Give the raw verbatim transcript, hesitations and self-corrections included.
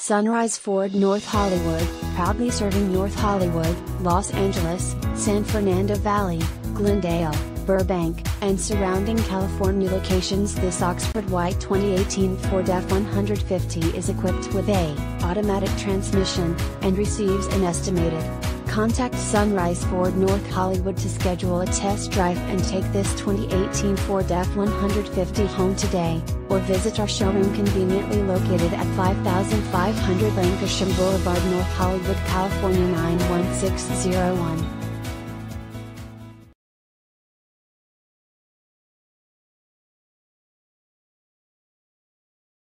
Sunrise Ford North Hollywood, proudly serving North Hollywood, Los Angeles, San Fernando Valley, Glendale, Burbank, and surrounding California locations. This Oxford White twenty eighteen Ford F one fifty is equipped with a automatic transmission, and receives an estimated. Contact Sunrise Ford North Hollywood to schedule a test drive and take this twenty eighteen Ford F one fifty home today, or visit our showroom conveniently located at five thousand five hundred Lankershim Boulevard, North Hollywood, California nine one six zero one.